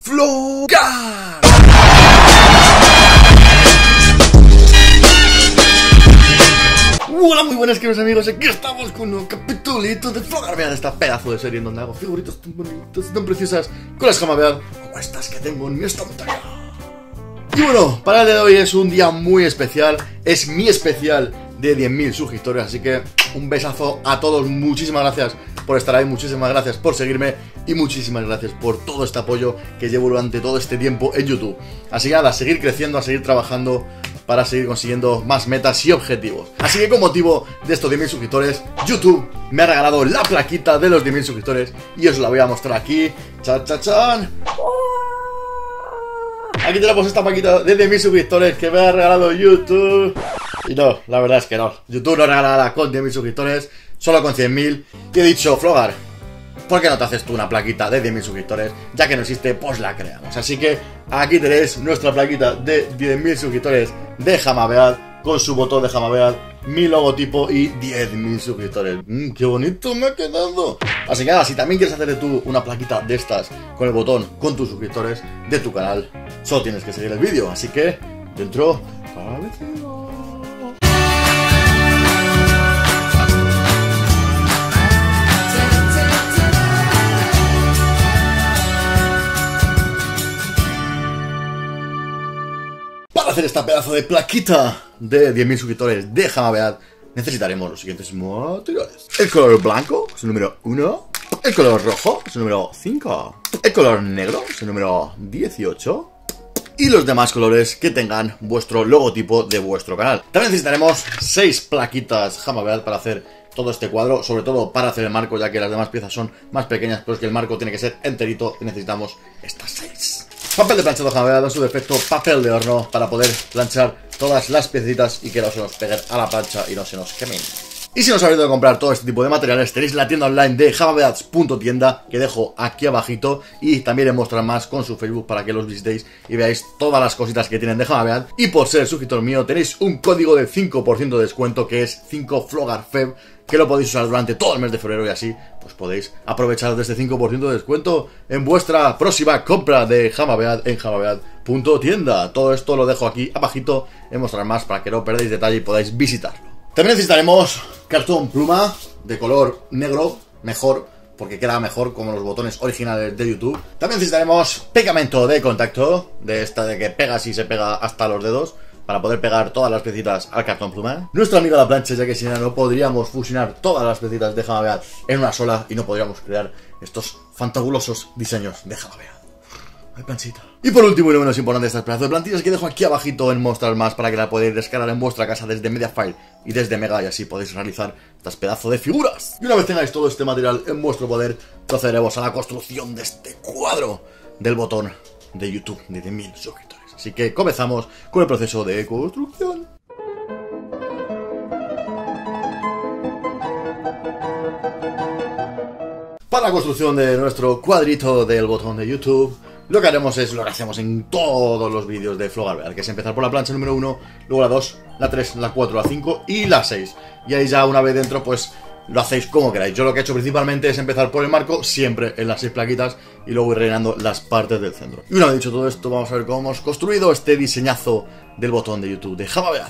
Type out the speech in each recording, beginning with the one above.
Flogar. Hola, muy buenas queridos amigos, aquí estamos con un nuevo capitulito de Flogar. Vean esta pedazo de serie en donde hago figuritas tan bonitas, tan preciosas, con las Hamabead como estas que tengo en mi estantería. Y bueno, para el día de hoy es un día muy especial, es mi especial de 10.000 suscriptores, así que un besazo a todos, muchísimas gracias por estar ahí, muchísimas gracias por seguirme y muchísimas gracias por todo este apoyo que llevo durante todo este tiempo en YouTube. Así que nada, a seguir creciendo, a seguir trabajando para seguir consiguiendo más metas y objetivos. Así que con motivo de estos 10.000 suscriptores, YouTube me ha regalado la plaquita de los 10.000 suscriptores y os la voy a mostrar aquí. ¡Chan, chan, chan! Aquí tenemos esta plaquita de 10.000 suscriptores que me ha regalado YouTube. Y no, la verdad es que no. YouTube no regala nada con 10.000 suscriptores, solo con 100.000. Y he dicho, Flogar, ¿por qué no te haces tú una plaquita de 10.000 suscriptores? Ya que no existe, pues la creamos. Así que aquí tenéis nuestra plaquita de 10.000 suscriptores de Hamabead, con su botón de Hamabead, mi logotipo y 10.000 suscriptores. ¡Qué bonito me ha quedado! Así que nada, si también quieres hacerle tú una plaquita de estas con el botón, con tus suscriptores de tu canal, solo tienes que seguir el vídeo. Así que, dentro, para el vecino. Para hacer esta pedazo de plaquita de 10.000 suscriptores de Hamabead necesitaremos los siguientes materiales: el color blanco, es el número 1, el color rojo, es el número 5, el color negro, es el número 18, y los demás colores que tengan vuestro logotipo de vuestro canal. También necesitaremos 6 plaquitas Hamabead para hacer todo este cuadro, sobre todo para hacer el marco, ya que las demás piezas son más pequeñas, pero es que el marco tiene que ser enterito y necesitamos estas 6. Papel de planchado Hamabead, en su defecto papel de horno, para poder planchar todas las piecitas y que no se nos peguen a la plancha y no se nos quemen. Y si no os habéis de comprar todo este tipo de materiales, tenéis la tienda online de hamabeads.tienda, que dejo aquí abajito, y también en mostrar más con su Facebook para que los visitéis y veáis todas las cositas que tienen de Hamabead. Y por ser suscriptor mío tenéis un código de 5% de descuento, que es 5FlogarFeb, que lo podéis usar durante todo el mes de febrero, y así pues podéis aprovechar de este 5% de descuento en vuestra próxima compra de Hamabead en hamabead.tienda. Todo esto lo dejo aquí abajito en mostrar más para que no perdáis detalle y podáis visitarlo. También necesitaremos cartón pluma de color negro, mejor, porque queda mejor como los botones originales de YouTube. También necesitaremos pegamento de contacto, de esta de que pegas y se pega hasta los dedos, para poder pegar todas las piecitas al cartón pluma. Nuestro amigo la plancha, ya que si no podríamos fusionar todas las piecitas de Hamabead en una sola y no podríamos crear estos fantabulosos diseños de Hamabead. Ay, planchita. Y por último y no menos importante, estas pedazos de plantillas que dejo aquí abajito en mostrar más, para que la podáis descargar en vuestra casa desde Mediafire y desde Mega, y así podéis realizar estas pedazos de figuras. Y una vez tengáis todo este material en vuestro poder, procederemos a la construcción de este cuadro del botón de YouTube de 10.000 suscriptores. Así que comenzamos con el proceso de construcción. Para la construcción de nuestro cuadrito del botón de YouTube, lo que haremos es lo que hacemos en todos los vídeos de Flogar, que es empezar por la plancha número 1, luego la 2, la 3, la 4, la 5 y la 6. Y ahí ya una vez dentro, pues lo hacéis como queráis. Yo lo que he hecho principalmente es empezar por el marco, siempre en las 6 plaquitas, y luego ir rellenando las partes del centro. Y una vez dicho todo esto, vamos a ver cómo hemos construido este diseñazo del botón de YouTube de Hamabead.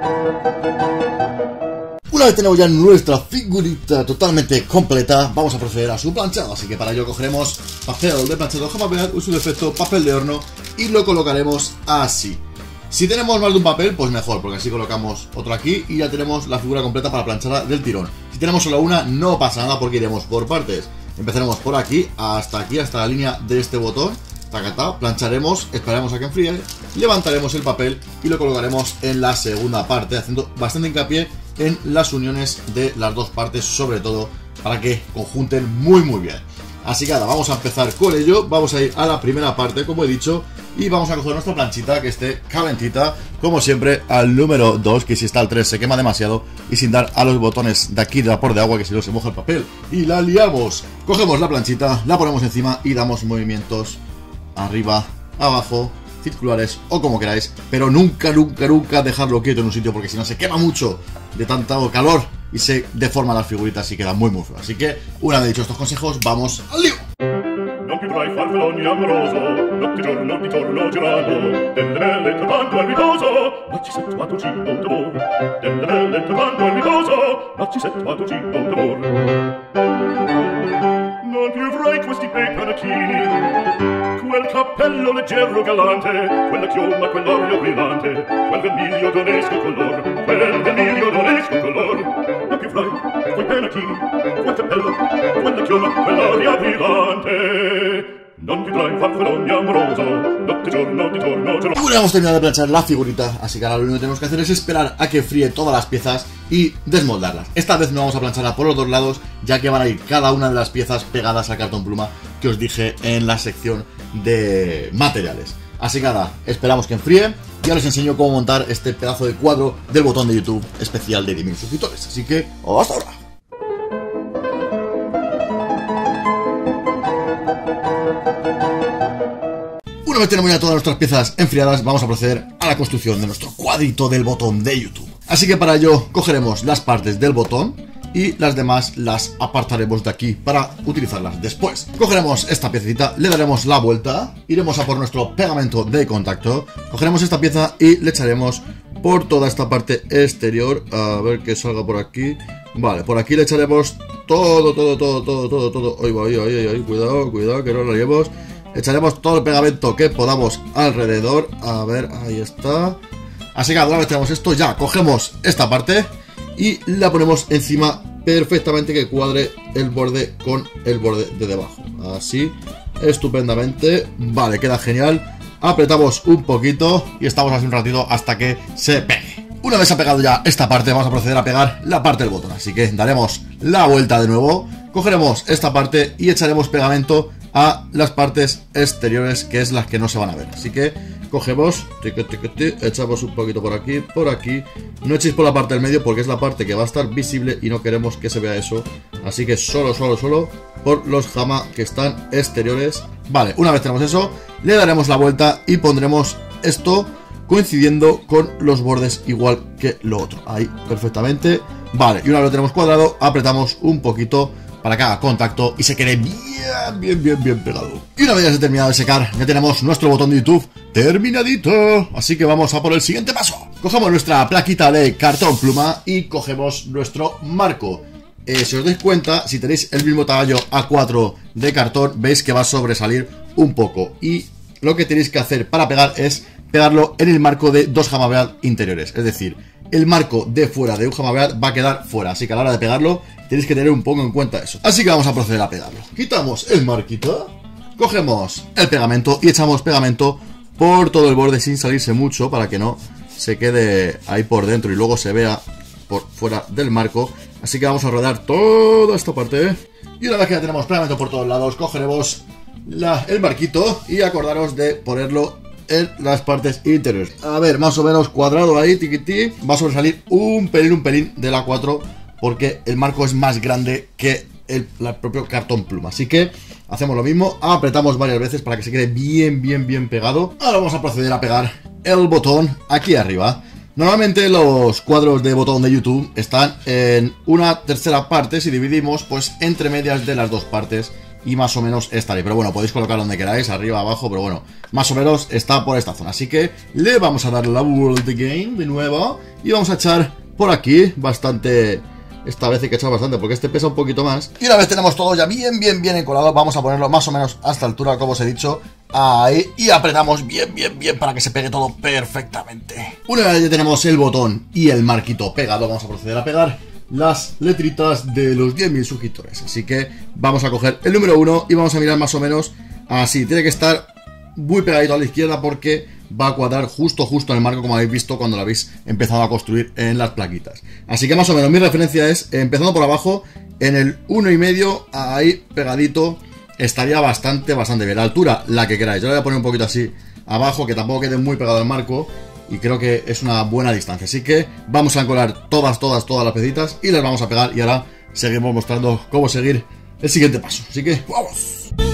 Una vez tenemos ya nuestra figurita totalmente completa, vamos a proceder a su planchado. Así que para ello cogeremos papel de planchado Jamabead, uso de efecto papel de horno y lo colocaremos así. Si tenemos más de un papel, pues mejor, porque así colocamos otro aquí y ya tenemos la figura completa para plancharla del tirón. Si tenemos solo una, no pasa nada porque iremos por partes. Empezaremos por aquí, hasta la línea de este botón. Tacatá, plancharemos, esperaremos a que enfríe, levantaremos el papel y lo colocaremos en la segunda parte, haciendo bastante hincapié en las uniones de las dos partes, sobre todo para que conjunten muy bien. Así que nada, vamos a empezar con ello. Vamos a ir a la primera parte, como he dicho, y vamos a coger nuestra planchita que esté calentita, como siempre, al número 2, que si está al 3 se quema demasiado, y sin dar a los botones de aquí de vapor de agua, que si no se moja el papel, y la liamos. Cogemos la planchita, la ponemos encima y damos movimientos arriba, abajo, circulares o como queráis, pero nunca dejarlo quieto en un sitio, porque si no se quema mucho de tanto calor y se deforman las figuritas y queda muy feo. Así que, una vez dicho estos consejos, vamos al lío. Non potrai farfalloni amoroso, notte giorno di torno girando, delle belle turbando al riposo, ma ci sento a tuo cibo d'amor, delle belle turbando al riposo, ma ci sento a tuo cibo d'amor. Non più avrai questi bei panacchini, quel cappello leggero galante, quella chioma, quell'olio brillante, quel vermiglio d'onesco color, quel vermiglio d'onesco color. Non più avrai quei panacchini, quel cappello, quella chioma, quell'olio brillante. Non vedrai farfalloni amoroso, notte giorno di torno giorno. Bueno, hemos terminado de planchar la figurita, así que ahora lo único que tenemos que hacer es esperar a que fríe todas las piezas y desmoldarlas. Esta vez no vamos a plancharla por los dos lados, ya que van a ir cada una de las piezas pegadas al cartón pluma que os dije en la sección de materiales. Así que nada, esperamos que enfríe y ahora os enseño cómo montar este pedazo de cuadro del botón de YouTube especial de 10.000 suscriptores. Así que, hasta ahora. Una vez tenemos ya todas nuestras piezas enfriadas, vamos a proceder a la construcción de nuestro cuadrito del botón de YouTube. Así que para ello cogeremos las partes del botón y las demás las apartaremos de aquí para utilizarlas después. Cogeremos esta piecita, le daremos la vuelta, iremos a por nuestro pegamento de contacto, cogeremos esta pieza y le echaremos por toda esta parte exterior, a ver que salga por aquí. Vale, por aquí le echaremos todo. Ay, cuidado, que no lo llevemos. Echaremos todo el pegamento que podamos alrededor. A ver, ahí está. Así que una vez tenemos esto, ya cogemos esta parte y la ponemos encima perfectamente, que cuadre el borde con el borde de debajo. Así, estupendamente. Vale, queda genial. Apretamos un poquito y estamos así un ratito hasta que se pegue. Una vez ha pegado ya esta parte, vamos a proceder a pegar la parte del botón. Así que daremos la vuelta de nuevo, cogeremos esta parte y echaremos pegamento a las partes exteriores, que es las que no se van a ver. Así que cogemos, echamos un poquito por aquí. No echéis por la parte del medio porque es la parte que va a estar visible y no queremos que se vea eso. Así que solo por los jama que están exteriores. Vale, una vez tenemos eso, le daremos la vuelta y pondremos esto coincidiendo con los bordes igual que lo otro. Ahí, perfectamente. Vale, y una vez lo tenemos cuadrado, apretamos un poquito para que haga contacto y se quede bien pegado. Y una vez ya se ha terminado de secar, ya tenemos nuestro botón de YouTube terminadito. Así que vamos a por el siguiente paso. Cogemos nuestra plaquita de cartón pluma y cogemos nuestro marco. Si os dais cuenta, si tenéis el mismo tamaño A4 de cartón, veis que va a sobresalir un poco. Y lo que tenéis que hacer para pegar es pegarlo en el marco de dos Jamabead interiores. Es decir, el marco de fuera de un Jamabead va a quedar fuera. Así que a la hora de pegarlo tenéis que tener un poco en cuenta eso. Así que vamos a proceder a pegarlo. Quitamos el marquito, cogemos el pegamento y echamos pegamento por todo el borde sin salirse mucho, para que no se quede ahí por dentro y luego se vea por fuera del marco. Así que vamos a rodar toda esta parte. Y una vez que ya tenemos pegamento por todos lados, cogeremos el marquito y acordaros de ponerlo en las partes interiores. A ver, más o menos cuadrado ahí, tiquití. Va a sobresalir un pelín del A4 porque el marco es más grande que el propio cartón pluma. Así que hacemos lo mismo, apretamos varias veces para que se quede bien pegado. Ahora vamos a proceder a pegar el botón aquí arriba. Normalmente los cuadros de botón de YouTube están en una tercera parte si dividimos pues entre medias de las dos partes y más o menos estaré. Pero bueno, podéis colocar donde queráis, arriba, abajo, pero bueno, más o menos está por esta zona. Así que le vamos a dar la World Game de nuevo y vamos a echar por aquí bastante. Esta vez hay que echar bastante porque este pesa un poquito más. Y una vez tenemos todo ya bien encolado, vamos a ponerlo más o menos a esta altura, como os he dicho. Ahí, y apretamos bien para que se pegue todo perfectamente. Una vez ya tenemos el botón y el marquito pegado, vamos a proceder a pegar las letritas de los 10.000 suscriptores. Así que vamos a coger el número 1 y vamos a mirar más o menos así. Tiene que estar muy pegadito a la izquierda porque va a cuadrar justo en el marco, como habéis visto cuando lo habéis empezado a construir en las plaquitas. Así que más o menos mi referencia es, empezando por abajo, en el 1,5, ahí pegadito, estaría bastante bien. La altura, la que queráis. Yo le voy a poner un poquito así abajo, que tampoco quede muy pegado al marco, y creo que es una buena distancia. Así que vamos a encolar todas las piecitas y las vamos a pegar, y ahora seguimos mostrando cómo seguir el siguiente paso. Así que ¡vamos!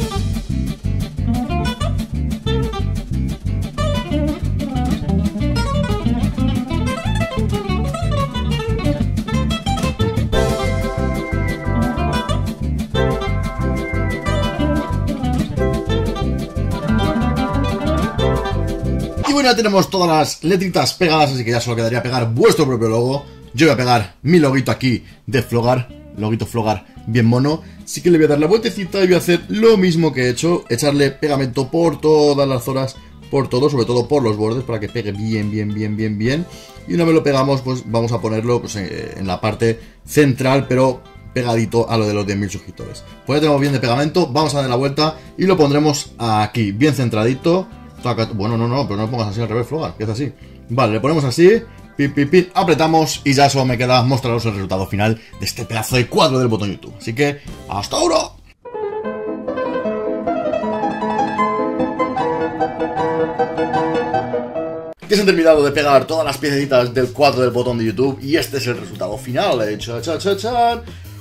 Bueno, ya tenemos todas las letritas pegadas, así que ya solo quedaría pegar vuestro propio logo. Yo voy a pegar mi loguito aquí de Flogar, loguito Flogar bien mono. Así que le voy a dar la vueltecita y voy a hacer lo mismo que he hecho, echarle pegamento por todas las zonas, por todo, sobre todo por los bordes, para que pegue bien. Y una vez lo pegamos, pues vamos a ponerlo pues, en la parte central, pero pegadito a lo de los 10.000 suscriptores. Pues ya tenemos bien de pegamento, vamos a darle la vuelta y lo pondremos aquí, bien centradito. Bueno, no, pero no lo pongas así al revés, Flogar, que es así. Vale, le ponemos así, pin, apretamos y ya solo me queda mostraros el resultado final de este pedazo de cuadro del botón YouTube. Así que, ¡hasta ahora! Ya se han terminado de pegar todas las piececitas del cuadro del botón de YouTube y este es el resultado final. ¡Chan!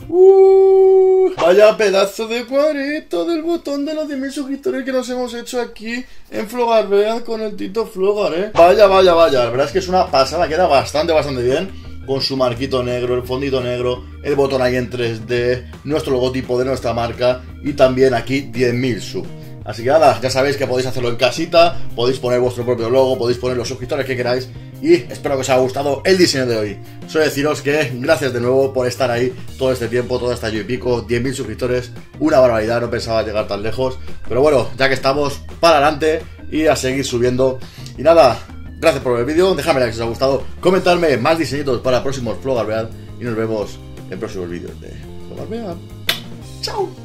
Vaya pedazo de cuadrito del botón de los 10.000 suscriptores que nos hemos hecho aquí en Flogar, vean, con el Tito Flogar, Vaya, la verdad es que es una pasada, queda bastante bien, con su marquito negro, el fondito negro, el botón ahí en 3D, nuestro logotipo de nuestra marca y también aquí 10.000 sub. Así que nada, ya sabéis que podéis hacerlo en casita, podéis poner vuestro propio logo, podéis poner los suscriptores que queráis y espero que os haya gustado el diseño de hoy. Solo deciros que gracias de nuevo por estar ahí todo este tiempo, todo este año y pico, 10.000 suscriptores, una barbaridad, no pensaba llegar tan lejos, pero bueno, ya que estamos, para adelante y a seguir subiendo. Y nada, gracias por ver el vídeo, dejadme like si os ha gustado, comentadme más diseñitos para próximos Flogarbead y nos vemos en próximos vídeos de Flogarbead. ¡Chao!